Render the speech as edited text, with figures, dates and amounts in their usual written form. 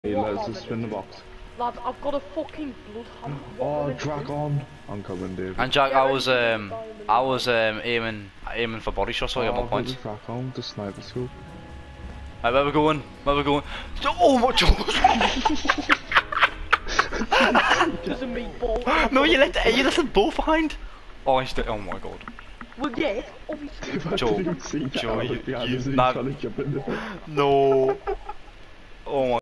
Hey, let's just spin the box. Lads, I've got a fucking bloodhound. Oh, drag on! I'm coming, dude. And Jack, I was aiming for body shots, so I got my points. Crack on with the sniper scope. Right, where we going? Where we going? Oh, what? There's a meatball. No, you left them both behind. Oh, oh my god. Well, yeah, obviously. Joe, you, no. Oh my